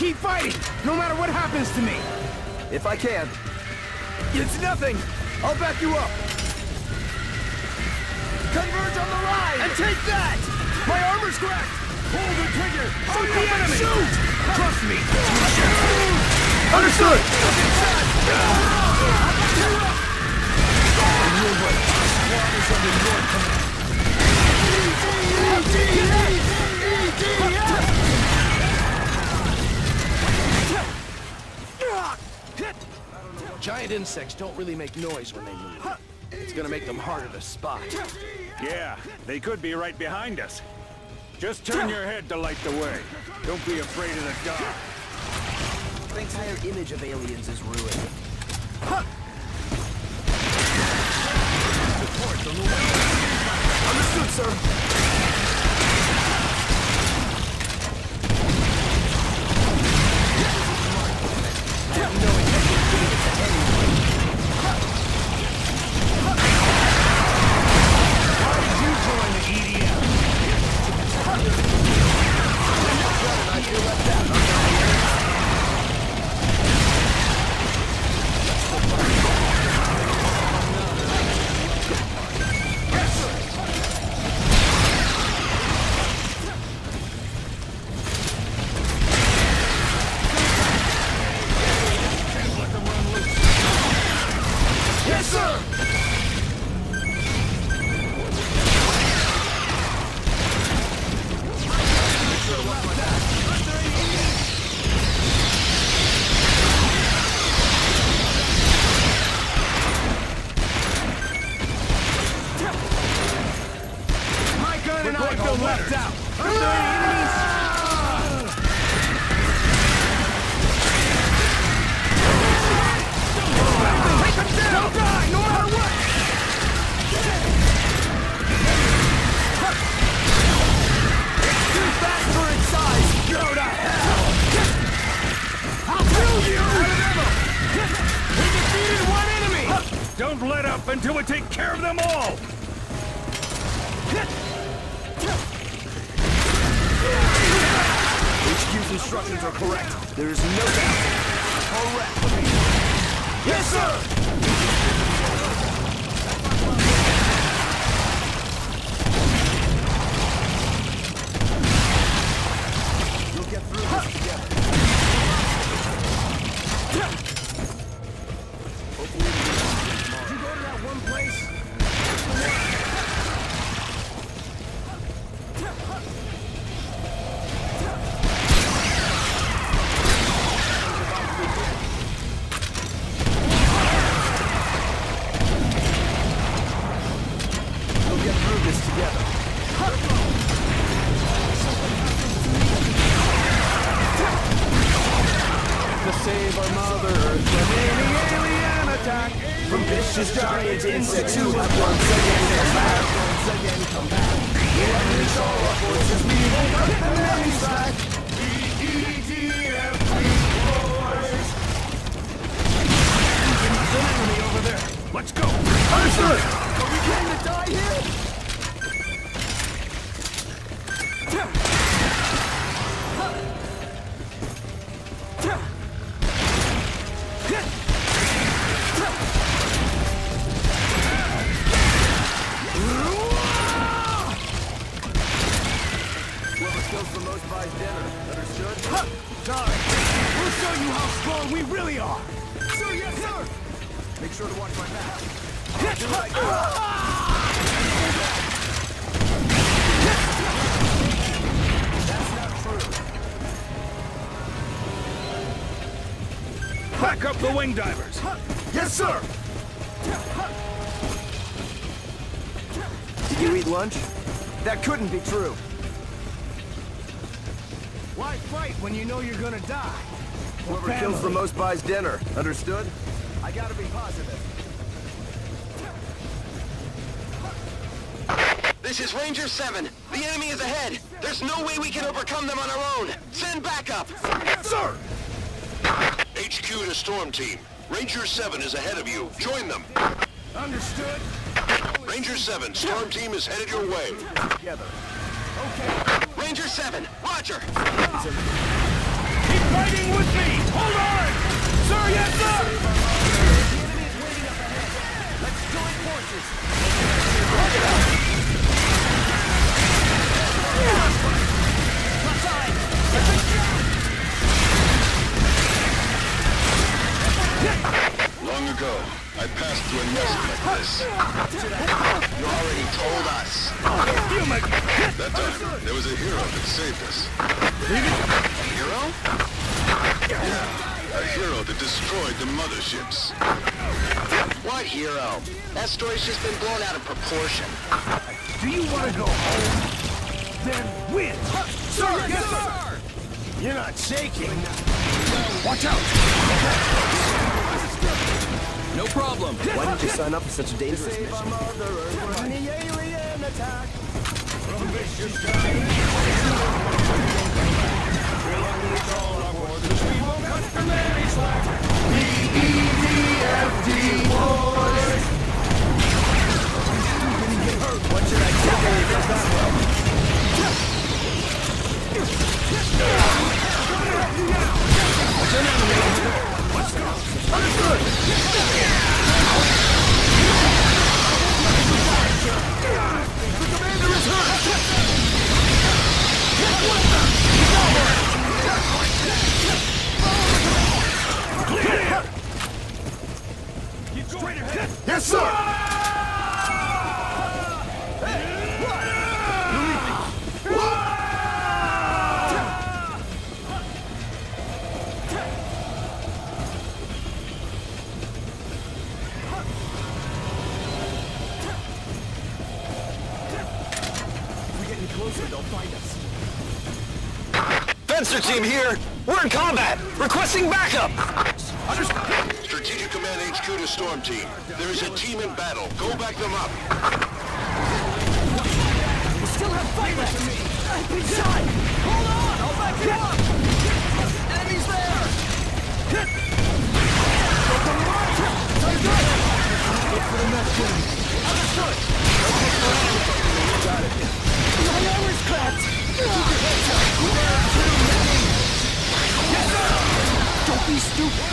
keep fighting, no matter what happens to me. If I can. It's nothing. I'll back you up. Converge on the line! And take that! My armor's cracked! Pull the trigger! Shoot the enemy! Shoot! Trust me! Understood! Giant insects don't really make noise when they move. It's gonna make them harder to spot. Yeah, they could be right behind us. Just turn your head to light the way. Don't be afraid of the dark. Thinks their image of aliens is ruined. Reports on the way. Understood, sir. Left out. Are there any enemies? Take them down! Don't die, no matter what! It's too fast for its size! Go to hell! I'll kill you! We defeated one enemy! Don't let up until we take care of them all! HQ's instructions are correct. There is no doubt. Correct. Yes, sir! You'll get through this together. Hopefully we can get tomorrow. Did you go to that one place? Save our Mother Earth from any alien attack. From vicious giant insects who have once again come back. We unleash all our forces, we will cut them enemies back. B-E-D-F, boys. There's an enemy over there. Let's go. Understood. Are we going to die here? The most buys dinner. Understood? Sorry. We'll show you how strong we really are. Sir, yes, sir. Make sure to watch my back. Do like That's not true. Back up the wing divers. Yes, sir. Did you eat lunch? That couldn't be true. Why fight when you know you're gonna die? Whoever kills the most buys dinner. Understood? I gotta be positive. This is Ranger 7. The enemy is ahead. There's no way we can overcome them on our own. Send backup. Sir! HQ to Storm Team. Ranger 7 is ahead of you. Join them. Understood? Ranger 7, Storm Team is headed your way. Together. Okay. Ranger 7, roger. Keep fighting with me! Hold on! Sir, yes, sir! Let's join forces. Long ago, I passed through a nest like this. You already told us. That time, there was a hero that saved us. Hero? Yeah, a hero that destroyed the motherships. What hero? That story's just been blown out of proportion. Do you want to go home? Then win. Sir, yes, sir! You're not shaking. Watch out! No problem. Why did you sign up for such a dangerous mission? Save our Mother Earth from the alien attack. From vicious giants. We'll unleash all our forces. We won't cut from any slack. B-E-D-F-D Wars. What should I take when you get that well? Let's go. Understood. The commander is hurt. Keep straight ahead. Yes, sir. Fencer team here! We're in combat! Requesting backup! Strategic Command HQ to Storm Team. There is a team in battle. Go back them up. We still have fight left. I've been shot. Hold on, I'll back you up. Enemies there. Look to the right. Look for the next one. Understood. Got it. My armor's cracked. Yes, sir. Don't be stupid.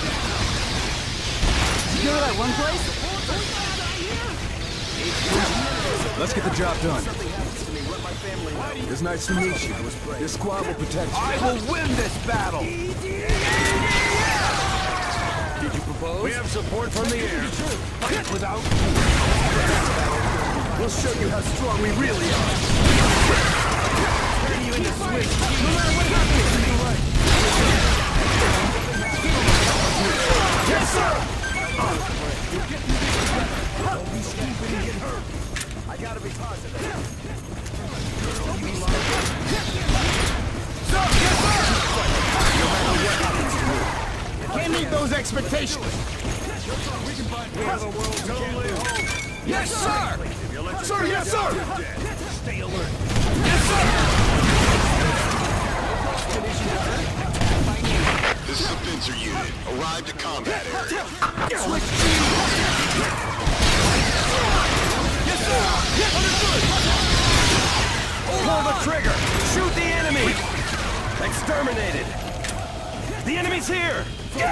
You know that one place? Let's get the job done. It's nice to meet you. This squad will protect you. I will win this battle! Did you propose? We have support from the air. Fight without... We'll show you how strong we really are. Turn you into Swiss. No matter what happens, you're right. Yes, sir! Don't be stupid and get hurt. I gotta be positive. Sir, yes, sir! No matter what happens to you, can't meet those expectations. We have the world's only hope. Yes, sir! Sir, yes, sir! Stay alert. Yes, sir! This is a Fencer unit. Arrived to combat area. Switch yes, sir! Yes, understood! Pull the trigger! Shoot the enemy! Exterminated! The enemy's here!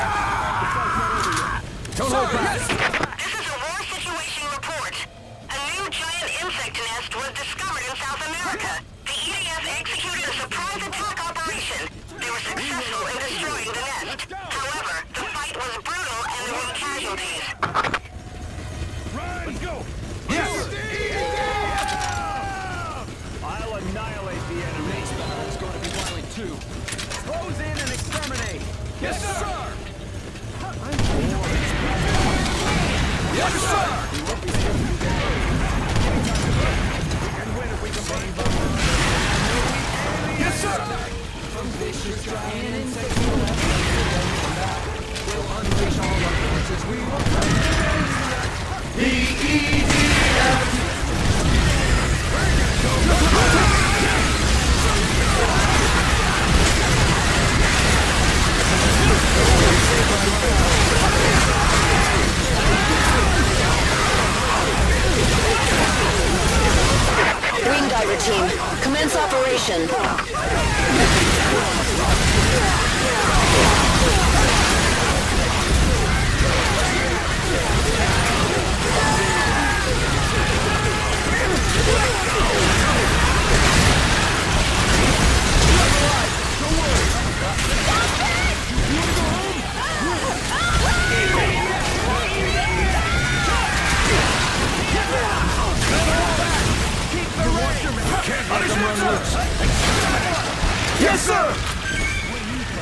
Don't hold back! This is a war situation report. A new giant insect nest was discovered in South America. The EDF executed a surprise attack operation. They were successful in destroying the nest. However, the fight was brutal and there were casualties. Let's go. Yes! I'll annihilate the enemy. This battle is going to be violent too. Close in and exterminate! Yes, sir! Yes, sir! Yes, sir! From vicious giant insects we'll unleash all our forces. We will the EDF. Wing diver team, commence operation.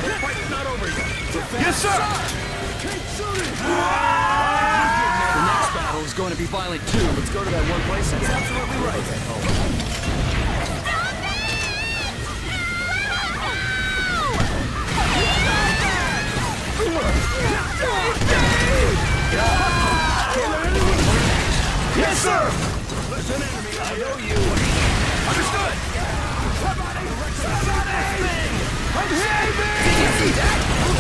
Fight's not over yet. Yes, sir! The next battle is going to be violent too. Let's go to that one place. That's absolutely right. Yes, sir! Listen, enemy, I owe you. Understood! Somebody! I'm here! Did you see that?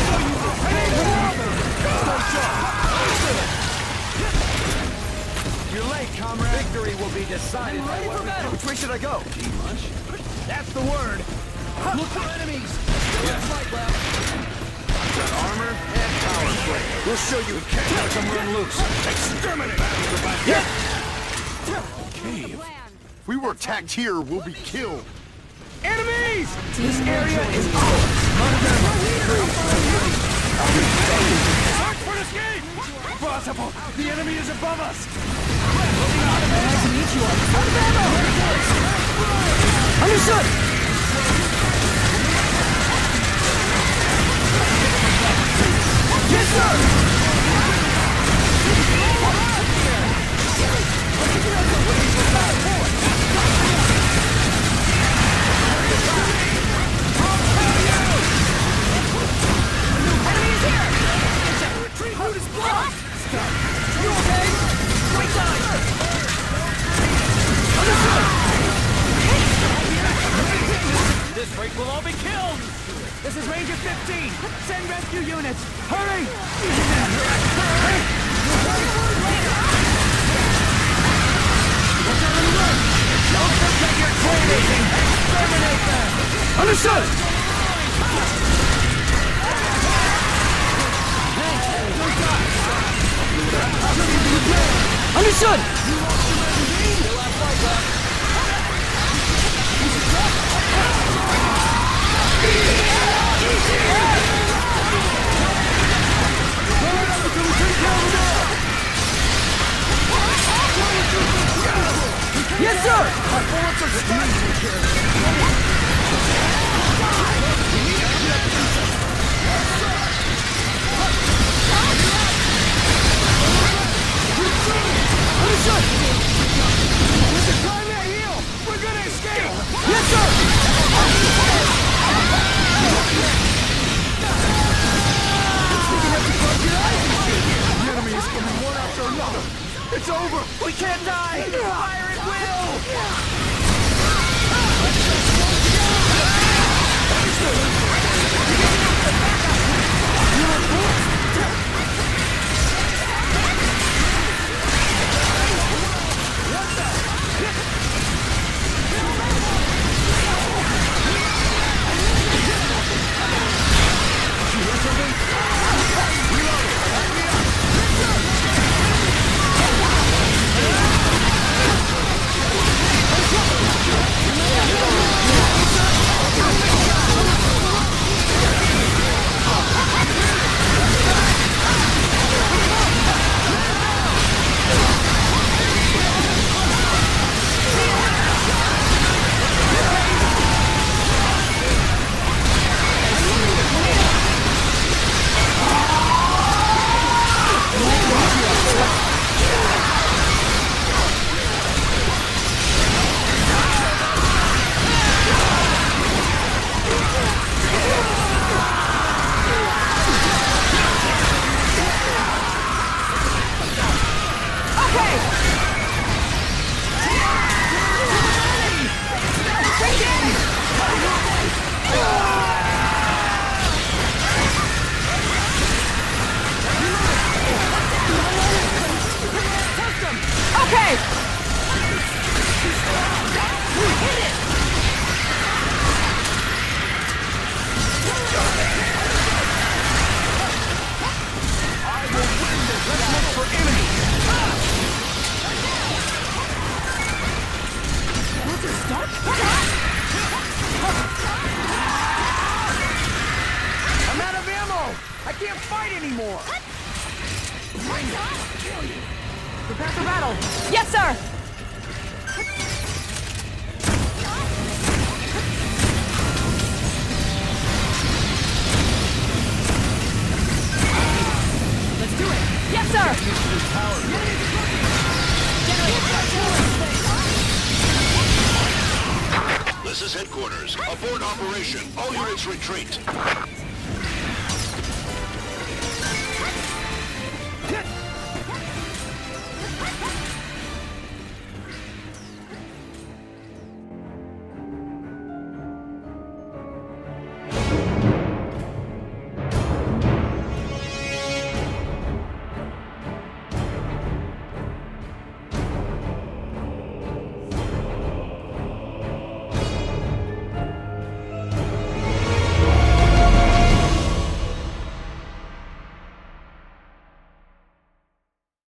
You're late, comrade. Victory will be decided by what we do. Which way should I go? That's the word. Look for enemies. Still have fight left. Got armor and power play. We'll show you. Can't let them run loose. Exterminate! Yeah! If we were attacked here, we'll be killed. Enemies! This area is ours. Search for escape! Impossible! The enemy is above us! Nice to meet you. Understood! Yes, sir! Enemies here! Retreat route is blocked! Stop. You okay? Right side! This break will all be killed! This is Ranger 15! Send rescue units! Hurry! Don't forget your training! Exterminate them! Understood! Understood! Yes, sir! My bullets are Understood! There's a time to heal! We're gonna escape! Yes, sir! The enemy is coming one after another! It's over! We can't die! Fire at will! anymore! Prepare for battle! Yes, sir! headquarters. Abort operation. All units retreat.